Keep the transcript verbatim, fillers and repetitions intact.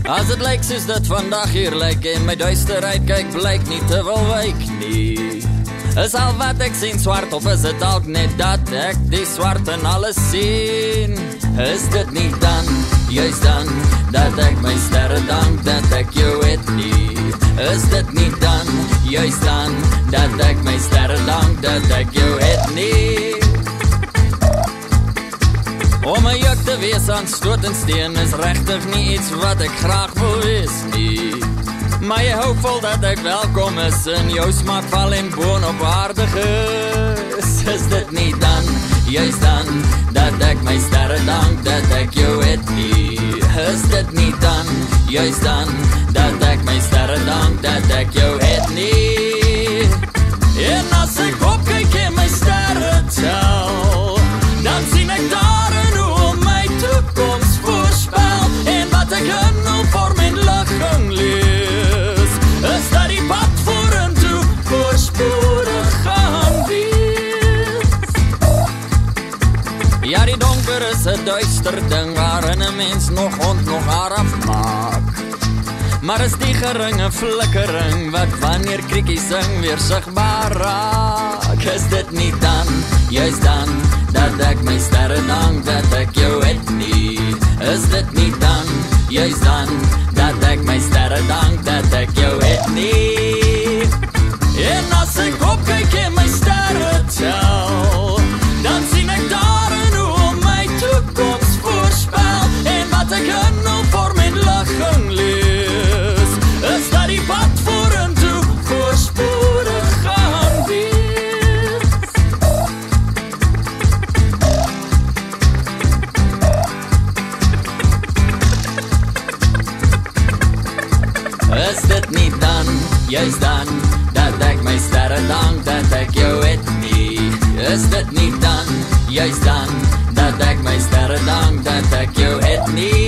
As het lyk soos dit vandag hier lyk en my duisterheid kyk blyk nie te wil wyk nie. Is al wat ek sien swart of is het dalk net dat ek die swart in alles sien? Is dit nie dan, juist dan, dat ek my sterre dank dat ek jou het nie? Is dit nie dan, juist dan, dat ek my sterre dank dat ek jou het nie? Om een juk te wees aan stoot en steen is rechtig nie iets wat ek graag wil wees nie. Maar jy hoop vol dat ek welkom is in jou smaakval en boon op aardig is. Is dit nie dan, juist dan, dat ek my sterre dank dat ek jou het nie? Is dit nie dan, juist dan, dat ek my sterre dank dat ek jou het nie? En as ek opkyk en my sterre tel, dan sien ek daar in hoe my toekomst voorspel. En wat ek in hul vorm en ligging lees, is dat die pad vorentoe voorspoedig gaan wees. Ja, die donker is 'n duister ding waarin 'n mens nog hond nog haar afmaak. Maar is die geringe flikkering wat wanneer kriekie sing weer sigbaar raak? Is dit nie dan, juist dan, dat ek my sterre dank dat ek jou het nie? Is dit nie dan, juist dan, dat ek my sterre dank dat ek jou het nie? En as ek opkyk en my sterre tel, dan sien ek daar in hoe my toekomst voorspel. En wat ek in hul vorm en ligging lees, is dat die pad vorentoe voorspoedig gaan wees. Is dit nie dan, juist dan, dat ek my sterre dank dat ek jou het nie? Is dit nie dan, juist dan, dat ek my sterre dank dat ek jou het nie?